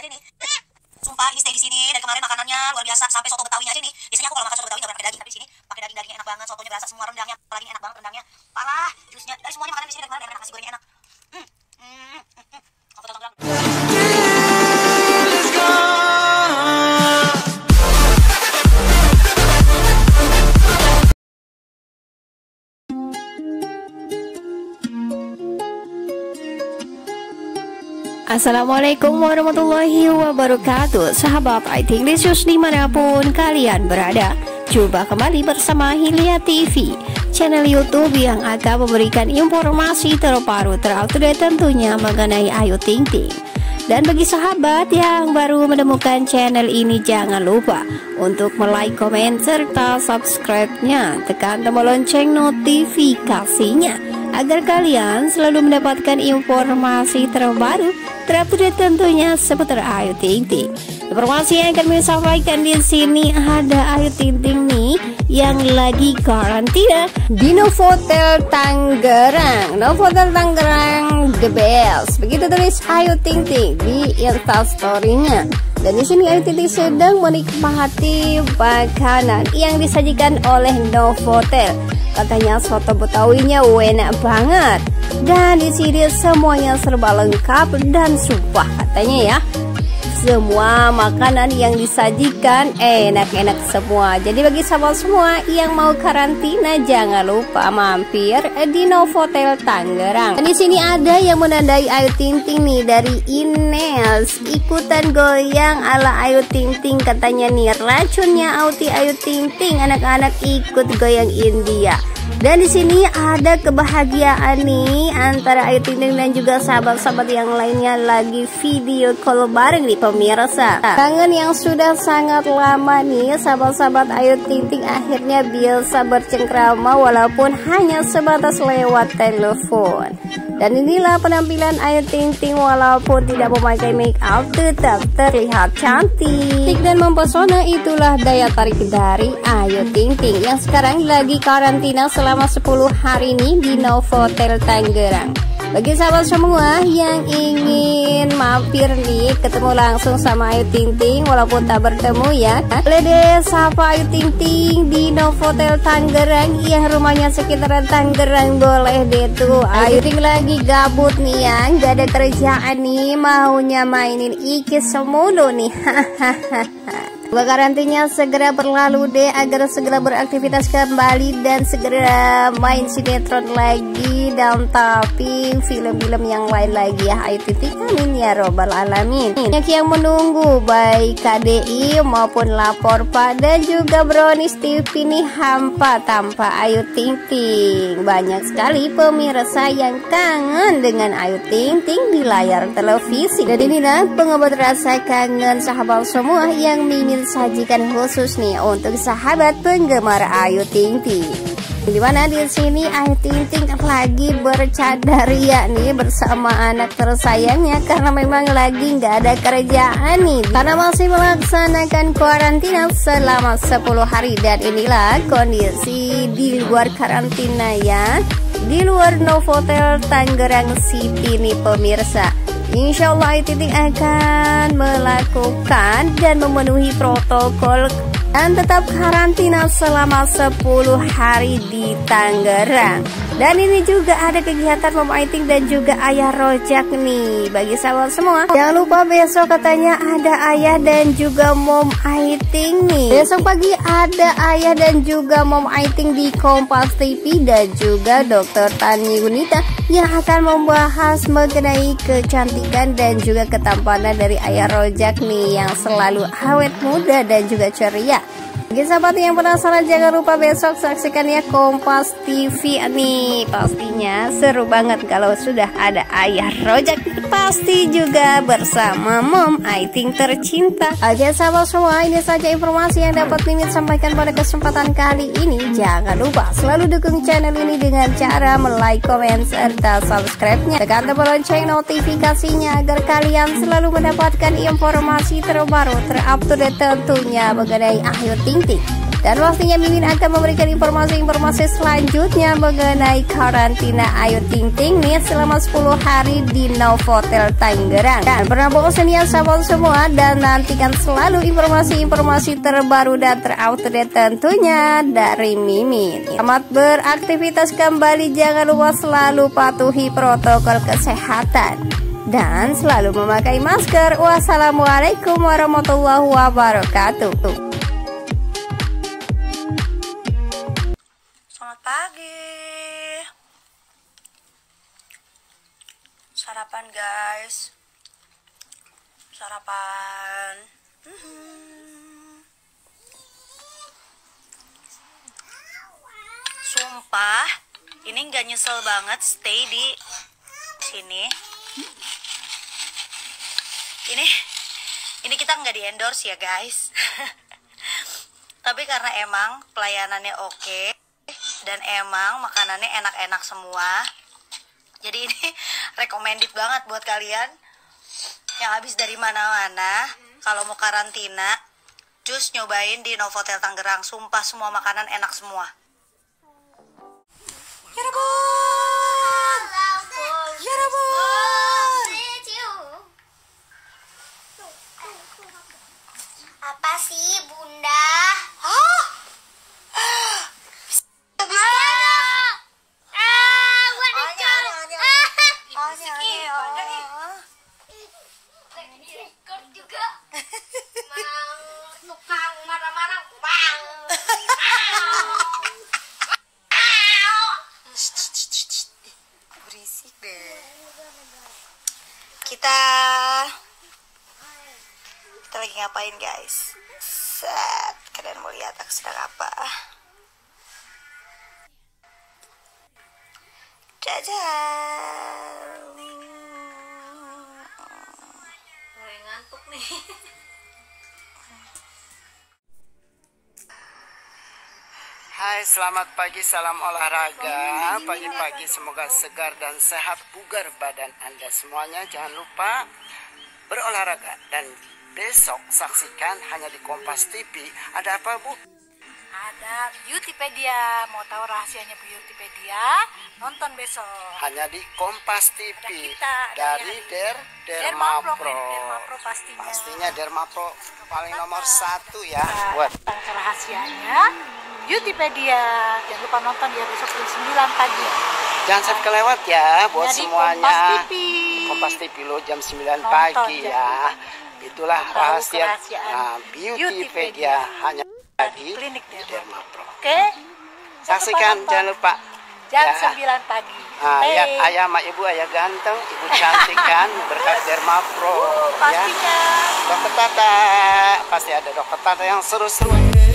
aja nih. Sumpah ini stay di sini dari kemarin makanannya luar biasa, sampai soto Betawinya aja nih. Biasanya aku kalau makan soto Betawi nggak pernah pakai daging, tapi di sini pakai dagingnya enak banget, sotonya berasa semua, rendangnya apalagi ini enak banget, rendangnya parah, jusnya dari semuanya makanan di sini dari kemarin enak, nasi gorengnya enak. Aku tonton bilang. Assalamualaikum warahmatullahi wabarakatuh. Sahabat IT English dimanapun kalian berada, jumpa kembali bersama Hilya TV, channel YouTube yang akan memberikan informasi terbaru terupdate tentunya mengenai Ayu Ting Ting. Dan bagi sahabat yang baru menemukan channel ini, jangan lupa untuk like, komen, serta subscribe-nya. Tekan tombol lonceng notifikasinya agar kalian selalu mendapatkan informasi terbaru terupdate tentunya seputar Ayu Ting Ting. Informasi yang akan saya sampaikan di sini, ada Ayu Ting Ting nih yang lagi karantina di Novotel Tangerang. Novotel Tangerang the best, begitu tulis Ayu Ting Ting di Instastory-nya. Dan di sini Ayu Ting Ting sedang menikmati makanan yang disajikan oleh Novotel. Katanya soto Betawinya enak banget. Dan di sini semuanya serba lengkap dan sumpah katanya ya, semua makanan yang disajikan enak-enak semua. Jadi bagi sahabat semua yang mau karantina, jangan lupa mampir di Novotel Tangerang. Dan di sini ada yang menandai Ayu Ting Ting nih dari Ines, ikutan goyang ala Ayu Ting Ting katanya nih, racunnya Auti Ayu Ting Ting, anak-anak ikut goyang India. Dan di sini ada kebahagiaan nih antara Ayu Ting Ting dan juga sahabat-sahabat yang lainnya lagi video call bareng nih pemirsa. Kangen yang sudah sangat lama nih sahabat-sahabat Ayu Ting Ting akhirnya bisa bercengkrama walaupun hanya sebatas lewat telepon. Dan inilah penampilan Ayu Ting Ting walaupun tidak memakai make up, tetap terlihat cantik dan mempesona. Itulah daya tarik dari Ayu Ting Ting yang sekarang lagi karantina selama 10 hari ini di Novotel Tangerang. Bagi sahabat semua yang ingin mampir nih ketemu langsung sama Ayu Ting Ting walaupun tak bertemu ya, boleh deh sapa Ayu Ting Ting di Novotel Tangerang yang rumahnya sekitaran Tangerang. Boleh deh tuh, Ayu Ting lagi gabut nih ya, nggak ada kerjaan nih, maunya mainin ikis semulu nih. Karantinanya segera berlalu deh agar segera beraktivitas kembali dan segera main sinetron lagi dan tapping film-film yang lain lagi ya Ayu Ting Ting, amin ya robbal alamin. Banyak yang menunggu baik KDI maupun Lapor Pak dan juga Brownies TV nih hampa tanpa Ayu Ting Ting. Banyak sekali pemirsa yang kangen dengan Ayu Ting Ting di layar televisi. Dan inilah pengobat rasa kangen sahabat semua yang mimin sajikan khusus nih untuk sahabat penggemar Ayu Ting Ting. Dimana di sini Ayu Ting Ting lagi bercanda ria nih bersama anak tersayangnya karena memang lagi nggak ada kerjaan nih karena masih melaksanakan karantina selama 10 hari. Dan inilah kondisi di luar karantina ya, di luar Novotel Tangerang City nih pemirsa. Insya Allah Ayu Ting Ting akan melakukan dan memenuhi protokol dan tetap karantina selama 10 hari di Tangerang. Dan ini juga ada kegiatan Mom Ayu Ting dan juga Ayah Rojak nih. Bagi sahabat semua, jangan lupa besok katanya ada Ayah dan juga Mom Ayu Ting nih. Besok pagi ada Ayah dan juga Mom Ayu Ting di Kompas TV dan juga Dr. Tani Gunita yang akan membahas mengenai kecantikan dan juga ketampanan dari Ayah Rojak nih yang selalu awet muda dan juga ceria. Bagi sahabat yang penasaran, jangan lupa besok saksikan ya Kompas TV nih. Pastinya seru banget kalau sudah ada Ayah Rojak, pasti juga bersama Mom Ayu Ting tercinta. Oke sahabat semua, ini saja informasi yang dapat Mimin sampaikan pada kesempatan kali ini. Jangan lupa selalu dukung channel ini dengan cara like, komen, serta subscribe-nya. Tekan tombol lonceng notifikasinya agar kalian selalu mendapatkan informasi terbaru terupdate tentunya mengenai Ayu Ting Ting. Dan pastinya Mimin akan memberikan informasi-informasi selanjutnya mengenai karantina Ayu Ting Ting nih selama 10 hari di Novotel Tangerang. Dan pernah bosan ya sahabat semua, dan nantikan selalu informasi-informasi terbaru dan terupdate tentunya dari Mimin. Selamat beraktivitas kembali, jangan lupa selalu patuhi protokol kesehatan dan selalu memakai masker. Wassalamualaikum warahmatullahi wabarakatuh. Selamat pagi. Sarapan guys. Sarapan. Sumpah, ini nggak nyesel banget stay di sini. Ini kita nggak di endorse ya guys. Tapi karena emang pelayanannya oke, dan emang makanannya enak-enak semua, jadi ini recommended banget buat kalian yang habis dari mana-mana. Kalau mau karantina, just nyobain di Novotel Tangerang. Sumpah semua makanan enak semua. Ya Rabun, ya Rabun. Apa sih bunda? Berisik deh. Kita lagi ngapain guys? Set, kalian mau lihat aku sedang apa? Jajan. Mulai ngantuk nih. Hai, selamat pagi, salam olahraga. Pagi-pagi semoga segar dan sehat, bugar badan Anda semuanya. Jangan lupa berolahraga, dan besok saksikan hanya di Kompas TV. Ada apa, Bu? Ada Beautypedia. Mau tahu rahasianya Beautypedia? Nonton besok. Hanya di Kompas TV. Ada kita, dari Dermapro. Dermapro. Dermapro pastinya. Pastinya Dermapro paling nomor 1 ya. Buat rahasianya Beautypedia. Jangan lupa nonton ya besok jam 9 pagi. jangan sampai kelewat ya buat Jadi semuanya. Kompas TV. Kompas TV lo jam 9 Nonton, pagi jangan ya. Itulah Tahu rahasia kerahasiaan Beautypedia hanya di Klinik Dermapro. Oke. Saksikan, jangan lupa Jam ya. 9 pagi. Ya, ayah sama ibu, ayah ganteng, ibu cantik kan, berkat Dermapro ya. Pastinya. Dokter Tata, pasti ada Dokter Tata yang seru-seru.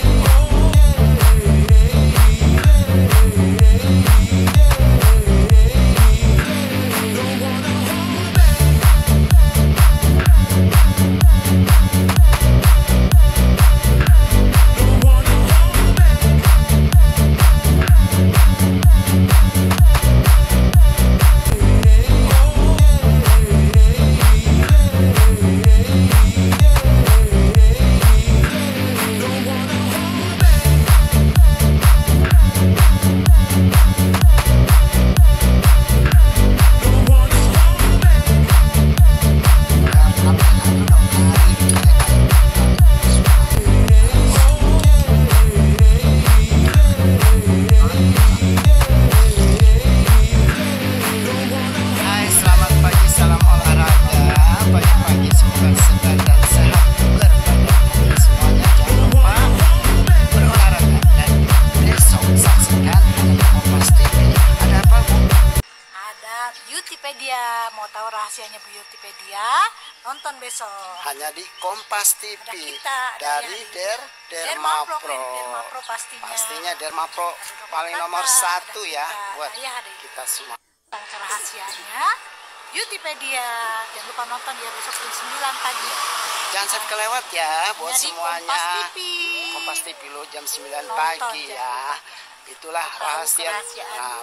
Beautypedia. Mau tahu rahasianya Beautypedia? Nonton besok. Hanya di Kompas TV. Ada kita, dari Dermapro. Dermapro. Dermapro pastinya. Pastinya Dermapro paling Tata, nomor 1 ya buat ada kita semua. Rahasianya Beautypedia. Jangan lupa nonton ya besok jam 9 pagi. Jangan sampai kelewat ya buat Jadi semuanya. Kompas TV. Kompas TV lo jam 9 Nonton, pagi jangan ya. lupa. Itulah Tahu rahasia kerahasiaan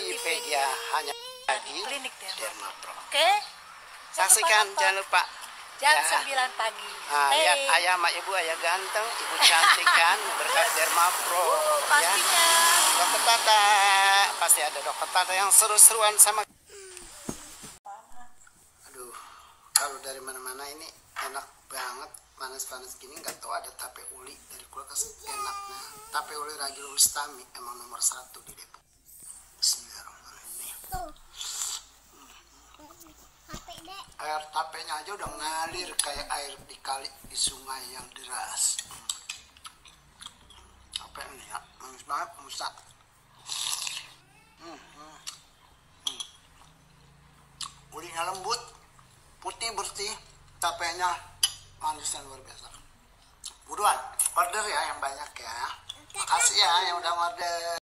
Beautypedia hanya di Klinik Dermapro. Oke. Saksikan, jangan lupa jam Ya. 9 pagi. Lihat ayah sama ibu, ayah ganteng, ibu cantik kan, berkat Dermapro. Pastinya. Dokter Tata, pasti ada dokter Tata yang seru-seruan sama. Aduh, kalau dari mana-mana ini enak banget, panas-panas gini nggak tahu ada tape uli dari kulkas enaknya. Tape uli Ragil Ulstami emang nomor 1 di Depok. Bismillahirrahmanirrahim. Air tapenya aja udah ngalir kayak air di kali di sungai yang deras. Apa ini ya? Manis banget, musat. Ulinya lembut, putih bersih, tapenya manis dan luar biasa. Buruan, order ya yang banyak ya. Makasih ya yang udah order.